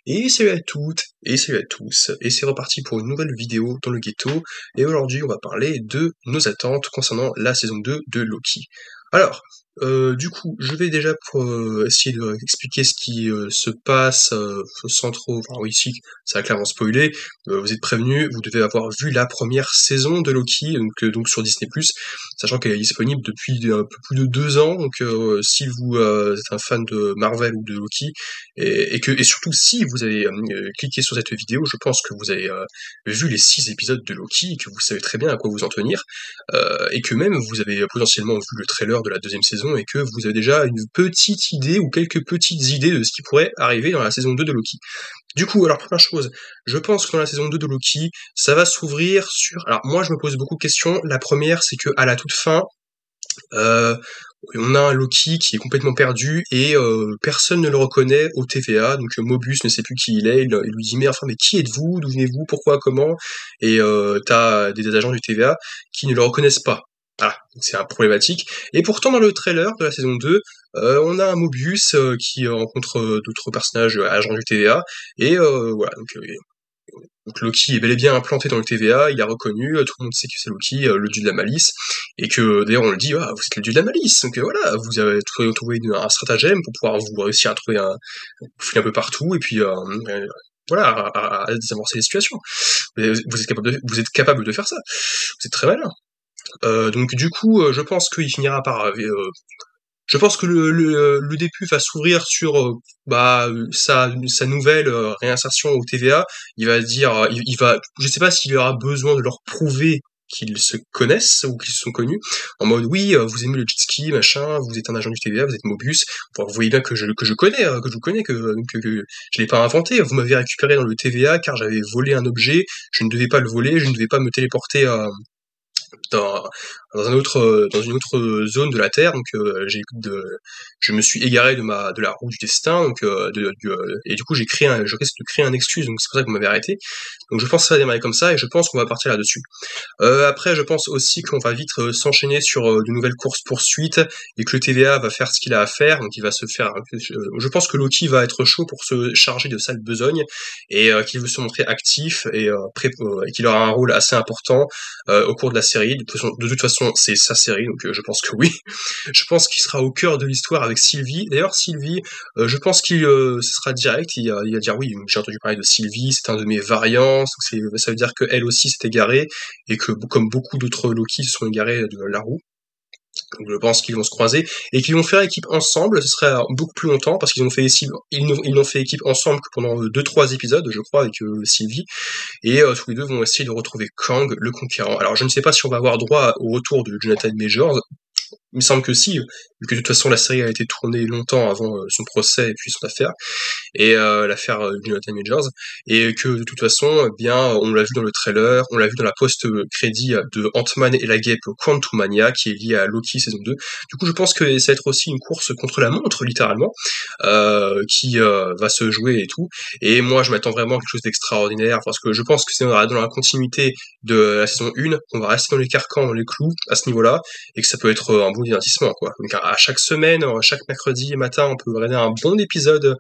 Et salut à toutes, et salut à tous, et c'est reparti pour une nouvelle vidéo dans le ghetto, et aujourd'hui on va parler de nos attentes concernant la saison 2 de Loki. Alors, du coup, je vais déjà essayer de expliquer ce qui se passe sans trop... Enfin oui, si, ça va clairement spoiler, vous êtes prévenus, vous devez avoir vu la première saison de Loki, donc sur Disney+, sachant qu'elle est disponible depuis un peu plus de 2 ans, donc si vous êtes un fan de Marvel ou de Loki, et surtout si vous avez cliqué sur cette vidéo, je pense que vous avez vu les 6 épisodes de Loki, et que vous savez très bien à quoi vous en tenir, et que même vous avez potentiellement vu le trailer de la deuxième saison, et que vous avez déjà une petite idée ou quelques petites idées de ce qui pourrait arriver dans la saison 2 de Loki. Du coup, alors première chose, je pense que dans la saison 2 de Loki, ça va s'ouvrir sur... Alors moi je me pose beaucoup de questions, la première c'est que à la toute fin, euh, on a un Loki qui est complètement perdu et personne ne le reconnaît au TVA, donc Mobius ne sait plus qui il lui dit mais qui êtes-vous, d'où venez-vous, pourquoi, comment, et t'as des agents du TVA qui ne le reconnaissent pas. Voilà, donc c'est un problématique. Et pourtant dans le trailer de la saison 2, on a un Mobius qui rencontre d'autres personnages agents du TVA, et voilà, donc Loki est bel et bien implanté dans le TVA, il a reconnu, tout le monde sait que c'est Loki, le dieu de la malice, et que d'ailleurs on le dit, ah, vous êtes le dieu de la malice, donc voilà, vous avez trouvé un stratagème pour pouvoir vous réussir à trouver vous filer un peu partout, et puis voilà, à désamorcer les situations. Vous êtes capable de faire ça, vous êtes très malin. Donc du coup, je pense qu'il finira par je pense que le début va s'ouvrir sur sa nouvelle réinsertion au TVA. Il va dire, il va, je sais pas s'il aura besoin de leur prouver qu'ils se connaissent ou qu'ils se sont connus, en mode oui, vous aimez le jet ski, machin, vous êtes un agent du TVA, vous êtes Mobius, enfin, vous voyez bien que je connais, que je vous connais, que je l'ai pas inventé, vous m'avez récupéré dans le TVA car j'avais volé un objet, je ne devais pas le voler, je ne devais pas me téléporter dans, dans une autre zone de la Terre, donc je me suis égaré de la roue du destin, donc et du coup je risque de créer un excuse, donc c'est pour ça que vous m'avez arrêté. Donc je pense que ça va démarrer comme ça, et je pense qu'on va partir là-dessus. Après, je pense aussi qu'on va vite s'enchaîner sur de nouvelles courses-poursuites, et que le TVA va faire ce qu'il a à faire, donc il va se faire... je pense que Loki va être chaud pour se charger de sale besogne, et qu'il veut se montrer actif, et qu'il aura un rôle assez important au cours de la série. De toute façon, c'est sa série, donc je pense que oui. Je pense qu'il sera au cœur de l'histoire avec Sylvie. D'ailleurs, Sylvie, je pense qu'il ce sera direct, il va dire oui, j'ai entendu parler de Sylvie, c'est un de mes variants, ça veut dire qu'elle aussi s'est égarée, et que comme beaucoup d'autres Loki se sont égarés de la roue. Donc je pense qu'ils vont se croiser et qu'ils vont faire équipe ensemble. Ce serait beaucoup plus longtemps parce qu'ils ont fait ils n'ont fait équipe ensemble que pendant 2-3 épisodes, je crois, avec Sylvie. Et tous les deux vont essayer de retrouver Kang, le Conquérant. Alors je ne sais pas si on va avoir droit au retour de Jonathan Majors. Il me semble que si, vu que de toute façon la série a été tournée longtemps avant son procès et puis son affaire, et l'affaire Jonathan Majors, et que de toute façon, bien, on l'a vu dans le trailer, on l'a vu dans la post-crédit de Ant-Man et la Guêpe Quantumania, qui est liée à Loki saison 2. Du coup, je pense que ça va être aussi une course contre la montre, littéralement, qui va se jouer et tout. Et moi, je m'attends vraiment à quelque chose d'extraordinaire, parce que je pense que c'est dans la continuité de la saison 1, on va rester dans les carcans, dans les clous, à ce niveau-là, et que ça peut être un bon divertissement, quoi. Donc à chaque semaine, chaque mercredi matin, on peut regarder un bon épisode,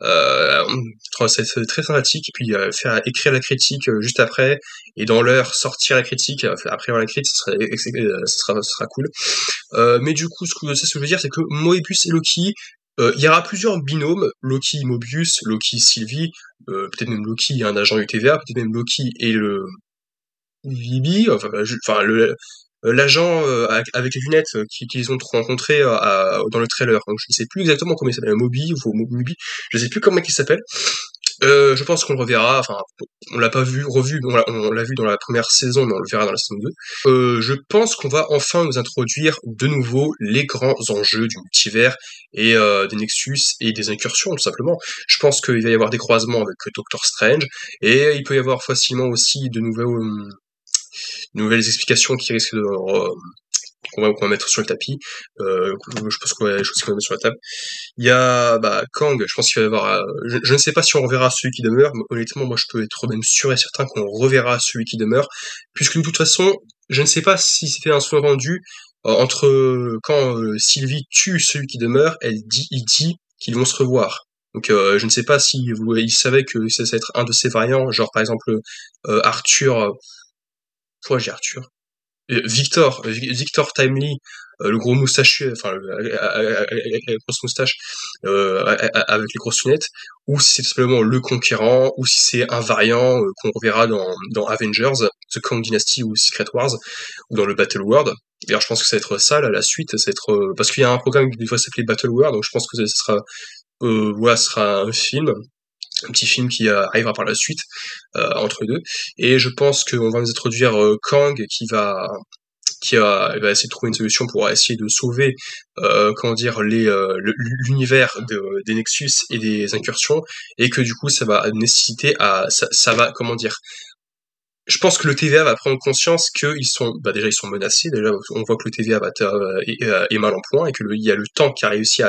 c'est très sympathique, et puis faire écrire la critique juste après, et dans l'heure sortir la critique, après avoir la critique, ce sera cool. Mais du coup, ce que je veux dire, c'est que Moebius et Loki, il y aura plusieurs binômes, Loki, Mobius, Loki, Sylvie, peut-être même Loki et un agent du TVA, peut-être même Loki et le Vibi, enfin l'agent avec les lunettes qu'ils ont rencontré dans le trailer. Donc, je ne sais plus exactement comment il s'appelle, Moby ou Moby, je ne sais plus comment il s'appelle. Je pense qu'on le reverra, enfin, on l'a pas revu, on l'a vu dans la première saison, mais on le verra dans la saison 2. Je pense qu'on va enfin nous introduire de nouveau les grands enjeux du multivers, et des Nexus et des incursions, tout simplement. Je pense qu'il va y avoir des croisements avec Doctor Strange, et il peut y avoir facilement aussi de nouvelles explications qui risquent de qu'on va mettre sur le tapis. Je pense qu'on va des choses qu'on va mettre sur la table. Il y a Kang, je pense qu'il va y avoir... je ne sais pas si on reverra celui qui demeure, mais honnêtement, moi je peux être même sûr et certain qu'on reverra celui qui demeure, puisque de toute façon, je ne sais pas si c'était un sous-rendu entre quand Sylvie tue celui qui demeure, il dit qu'ils vont se revoir. Donc je ne sais pas si il savait que ça allait être un de ses variants, genre par exemple Arthur, pourquoi j'ai Arthur? Victor Timely, le gros moustachu, enfin avec la grosse moustache, avec les grosses lunettes, ou si c'est tout simplement le conquérant, ou si c'est un variant qu'on reverra dans Avengers, The Kang Dynasty ou Secret Wars, ou dans le Battle World. D'ailleurs, je pense que ça va être ça, là, la suite, ça va être parce qu'il y a un programme qui des fois s'appelait Battle World, donc je pense que ce sera voilà, ce sera un film, un petit film qui arrivera par la suite entre les deux. Et je pense qu'on va nous introduire Kang il va essayer de trouver une solution pour essayer de sauver comment dire l'univers des Nexus et des incursions, et que du coup ça va nécessiter ça va comment dire, je pense que le TVA va prendre conscience qu'ils sont, déjà ils sont menacés. Déjà, on voit que le TVA est mal en point et que il y a le temps qui a réussi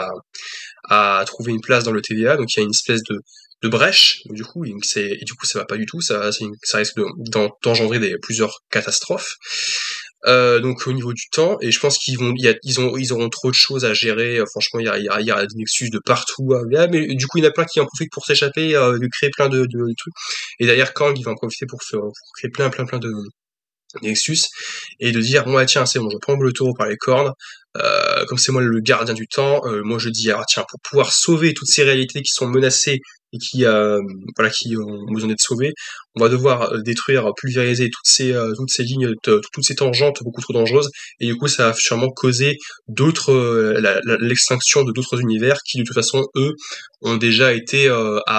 à trouver une place dans le TVA. Donc il y a une espèce de brèche. Du coup, et du coup ça va pas du tout. Ça risque d'engendrer plusieurs catastrophes. Donc au niveau du temps, et je pense ils auront trop de choses à gérer. Franchement, il y a des Nexus de partout. Mais du coup, il y en a plein qui en profitent pour s'échapper, de créer plein de trucs. Et d'ailleurs, Kang, il va en profiter pour créer plein de Nexus, et de dire bon, tiens, c'est bon, je prends le taureau par les cornes. Comme c'est moi le gardien du temps, moi je dis tiens, pour pouvoir sauver toutes ces réalités qui sont menacées et qui ont besoin d'être sauvées, on va devoir détruire, pulvériser toutes ces lignes, toutes ces tangentes beaucoup trop dangereuses, et du coup ça va sûrement causer l'extinction de d'autres univers qui de toute façon eux ont déjà été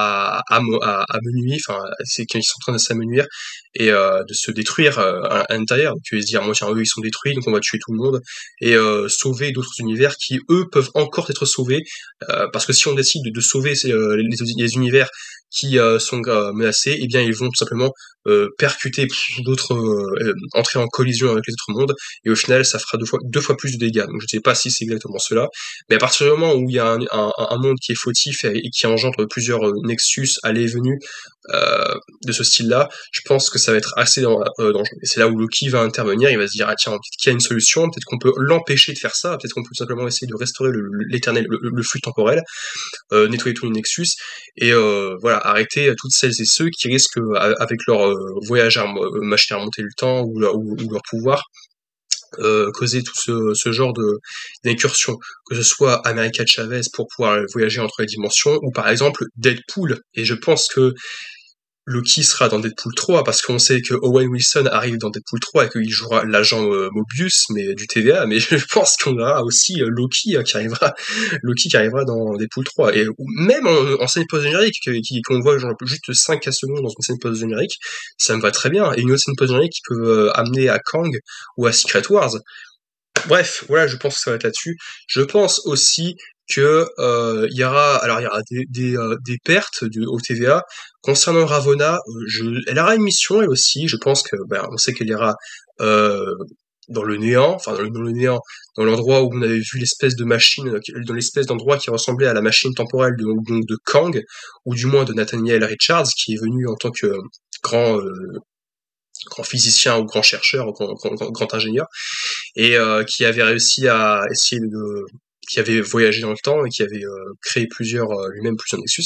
à menuire, enfin c'est qu'ils sont en train de s'amenuire et de se détruire à l'intérieur. Donc ils se disent tiens, eux ils sont détruits, donc on va tuer tout le monde et sauver d'autres univers qui eux peuvent encore être sauvés, parce que si on décide de sauver les univers qui sont menacés, eh bien ils vont tout simplement percuter d'autres, entrer en collision avec les autres mondes, et au final ça fera deux fois plus de dégâts. Donc je ne sais pas si c'est exactement cela, mais à partir du moment où il y a un monde qui est fautif et qui engendre plusieurs Nexus allées et venues de ce style-là, je pense que ça va être assez dangereux. Et c'est là où Loki va intervenir, il va se dire tiens, peut-être qu'il y a une solution, peut-être qu'on peut l'empêcher de faire ça, peut-être qu'on peut simplement essayer de restaurer l'éternel, le flux temporel, nettoyer tous les Nexus, et voilà, arrêter toutes celles et ceux qui risquent, avec leur voyage machine à remonter le temps, ou leur pouvoir, causer tout ce genre d'incursion, que ce soit America Chavez pour pouvoir voyager entre les dimensions, ou par exemple Deadpool. Et je pense que Loki sera dans Deadpool 3, parce qu'on sait que Owen Wilson arrive dans Deadpool 3 et qu'il jouera l'agent Mobius, mais du TVA, mais je pense qu'on aura aussi Loki qui arrivera dans Deadpool 3. Et même en scène post-générique, qu'on voit genre juste 5 à secondes dans une scène post-générique, ça me va très bien. Et une autre scène post-générique qui peut amener à Kang ou à Secret Wars. Bref, voilà, je pense que ça va être là-dessus. Je pense aussi que il y aura des pertes au TVA concernant Ravonna. Elle aura une mission elle aussi. Je pense que on sait qu'elle ira euh, dans le néant, enfin dans le néant, dans l'endroit où on avait vu l'espèce de machine, dans l'espèce d'endroit qui ressemblait à la machine temporelle de Kang, ou du moins de Nathaniel Richards, qui est venu en tant que grand grand physicien ou grand chercheur ou grand ingénieur, et qui avait réussi à essayer qui avait voyagé dans le temps et qui avait créé lui-même plusieurs Nexus.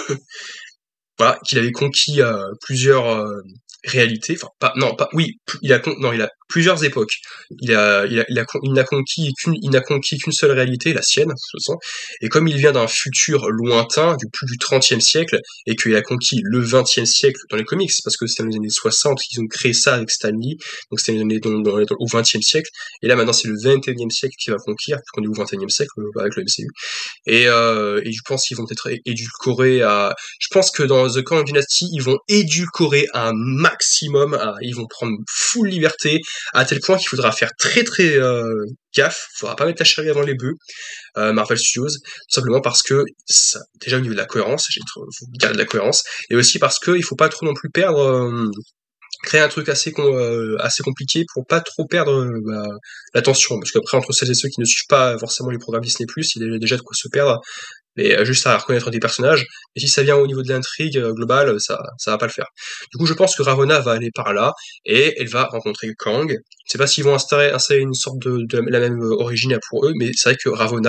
Voilà, qu'il avait conquis plusieurs réalités, enfin pas, non, pas, oui, il a plusieurs époques. Il n'a conquis qu'une seule réalité, la sienne, de toute façon. Et comme il vient d'un futur lointain, du plus du 30e siècle, et qu'il a conquis le 20e siècle dans les comics, parce que c'était dans les années 60 qu'ils ont créé ça avec Stan Lee, donc c'était au 20e siècle, et là maintenant c'est le 21e siècle qu'il va conquérir, puisqu'on est au 21e siècle avec le MCU. Et je pense qu'ils vont être édulcorés je pense que dans The Kang Dynasty, ils vont édulcorer un maximum, ils vont prendre full liberté, à tel point qu'il faudra faire très très gaffe, il faudra pas mettre la charrue avant les bœufs, Marvel Studios, tout simplement parce que, déjà au niveau de la cohérence, faut garder de la cohérence, et aussi parce que il faut pas trop non plus créer un truc assez compliqué pour pas trop perdre l'attention, parce qu'après entre celles et ceux qui ne suivent pas forcément les programmes Disney+, il y a déjà de quoi se perdre, mais juste à reconnaître des personnages. Et si ça vient au niveau de l'intrigue globale, ça va pas le faire. Du coup, je pense que Ravonna va aller par là, et elle va rencontrer Kang. Je sais pas s'ils vont installer une sorte de la même origine pour eux, mais c'est vrai que Ravonna,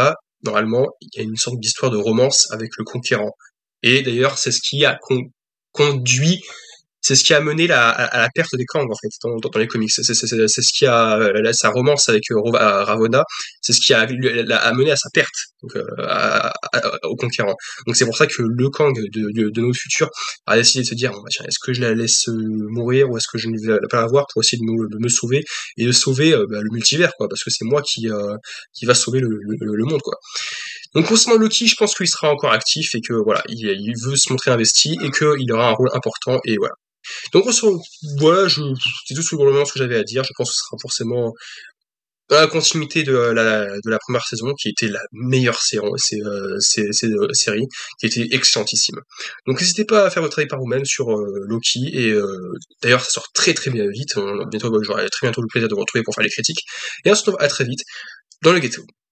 normalement, il y a une sorte d'histoire de romance avec le conquérant. Et d'ailleurs, c'est ce qui a conduit c'est ce qui a mené à la perte des Kang en fait dans les comics. C'est ce qui a sa romance avec Ravonna, c'est ce qui a mené à sa perte donc, au conquérant. Donc c'est pour ça que le Kang de notre futur a décidé de se dire bon, bah, tiens, est-ce que je la laisse mourir ou est-ce que je ne vais pas la voir pour essayer de me sauver et de sauver bah, le multivers quoi parce que c'est moi qui va sauver le monde quoi. Donc concernant Loki, je pense qu'il sera encore actif et que voilà, il veut se montrer investi et qu'il aura un rôle important et voilà. Donc voilà, c'est tout ce que j'avais à dire. Je pense que ce sera forcément dans la continuité de la première saison, qui était la meilleure série, qui était excellentissime. Donc n'hésitez pas à faire votre avis par vous-même sur Loki, et d'ailleurs ça sort très très bien vite. Bientôt, j'aurai très bientôt le plaisir de vous retrouver pour faire les critiques. Et on se retrouve à très vite dans le ghetto.